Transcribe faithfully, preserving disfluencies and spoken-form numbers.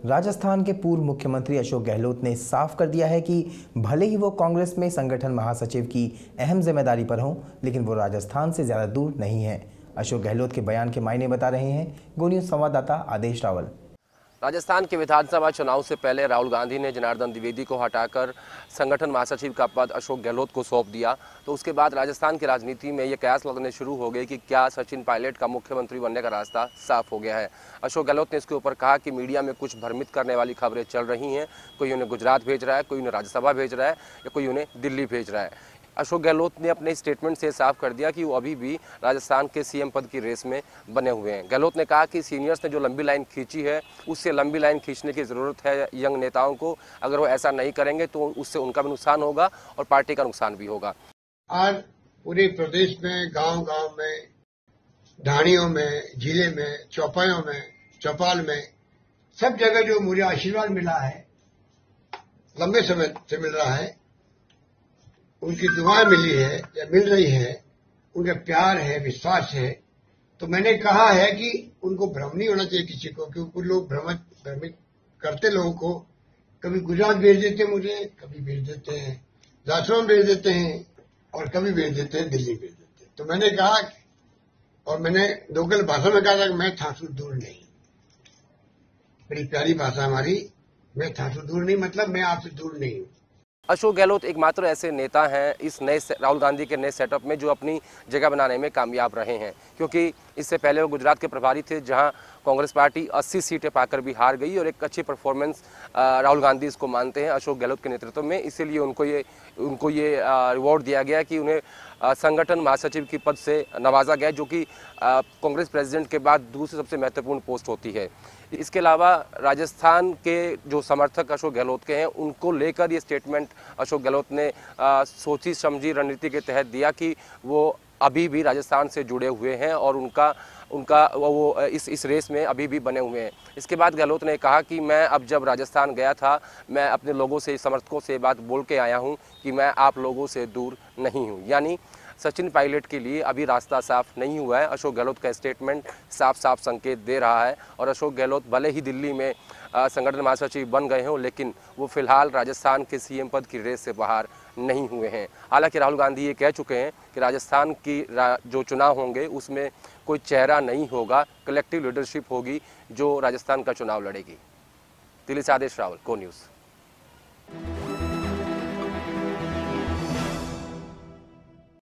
राजस्थान के पूर्व मुख्यमंत्री अशोक गहलोत ने साफ कर दिया है कि भले ही वो कांग्रेस में संगठन महासचिव की अहम जिम्मेदारी पर हों, लेकिन वो राजस्थान से ज़्यादा दूर नहीं हैं। अशोक गहलोत के बयान के मायने बता रहे हैं गो न्यूज़ संवाददाता आदेश रावल। राजस्थान के विधानसभा चुनाव से पहले राहुल गांधी ने जनार्दन द्विवेदी को हटाकर संगठन महासचिव का पद अशोक गहलोत को सौंप दिया। तो उसके बाद राजस्थान की राजनीति में ये कयास लगने शुरू हो गए कि क्या सचिन पायलट का मुख्यमंत्री बनने का रास्ता साफ हो गया है। अशोक गहलोत ने इसके ऊपर कहा कि मीडिया में कुछ भ्रमित करने वाली खबरें चल रही हैं। कोई उन्हें गुजरात भेज रहा है, कोई उन्हें राज्यसभा भेज रहा है या कोई उन्हें दिल्ली भेज रहा है। अशोक गहलोत ने अपने स्टेटमेंट से साफ कर दिया कि वो अभी भी राजस्थान के सीएम पद की रेस में बने हुए हैं। गहलोत ने कहा कि सीनियर्स ने जो लंबी लाइन खींची है उससे लंबी लाइन खींचने की ज़रूरत है यंग नेताओं को। अगर वो ऐसा नहीं करेंगे तो उससे उनका भी नुकसान होगा और पार्टी का नुकसान भी होगा। आज पूरे प्रदेश में गांव-गांव में, ढाणियों में, जिले में, चौपायों में, चौपाल में, सब जगह जो मुझे आशीर्वाद मिला है, लंबे समय से मिल रहा है, उनकी दुआएं मिली है या मिल रही है, उनका प्यार है, विश्वास है, तो मैंने कहा है कि उनको भ्रम नहीं होना चाहिए किसी को, क्योंकि कुछ लोग भ्रमित भ्रमित करते लोगों को कभी गुजरात भेज देते हैं, मुझे कभी भेज देते हैं राजस्थान भेज देते हैं और कभी भेज देते हैं दिल्ली भेज देते हैं। तो मैंने कहा और मैंने लोकल भाषा में कहा था कि मैं थासू दूर नहीं, बड़ी प्यारी भाषा हमारी, मैं थासू दूर नहीं मतलब मैं आपसे दूर नहीं हूँ। अशोक गहलोत एकमात्र ऐसे नेता हैं इस नए राहुल गांधी के नए सेटअप में जो अपनी जगह बनाने में कामयाब रहे हैं, क्योंकि इससे पहले वो गुजरात के प्रभारी थे जहां कांग्रेस पार्टी अस्सी सीटें पाकर भी हार गई और एक अच्छी परफॉर्मेंस राहुल गांधी इसको मानते हैं अशोक गहलोत के नेतृत्व में। इसीलिए उनको ये उनको ये रिवॉर्ड दिया गया कि उन्हें संगठन महासचिव की पद से नवाजा गया, जो कि कांग्रेस प्रेसिडेंट के बाद दूसरी सबसे महत्वपूर्ण पोस्ट होती है। इसके अलावा राजस्थान के जो समर्थक अशोक गहलोत के हैं उनको लेकर ये स्टेटमेंट अशोक गहलोत ने आ, सोची समझी रणनीति के तहत दिया कि वो अभी भी राजस्थान से जुड़े हुए हैं और उनका उनका वो, वो इस इस रेस में अभी भी बने हुए हैं। इसके बाद गहलोत ने कहा कि मैं अब जब राजस्थान गया था मैं अपने लोगों से, समर्थकों से बात बोल के आया हूं कि मैं आप लोगों से दूर नहीं हूं। यानी सचिन पायलट के लिए अभी रास्ता साफ नहीं हुआ है। अशोक गहलोत का स्टेटमेंट साफ साफ संकेत दे रहा है और अशोक गहलोत भले ही दिल्ली में संगठन महासचिव बन गए हों, लेकिन वो फिलहाल राजस्थान के सीएम पद की रेस से बाहर नहीं हुए हैं। हालांकि राहुल गांधी ये कह चुके हैं कि राजस्थान की जो चुनाव होंगे उसमें कोई चेहरा नहीं होगा, कलेक्टिव लीडरशिप होगी जो राजस्थान का चुनाव लड़ेगी। दिल्ली से आदेश रावल, को न्यूज़।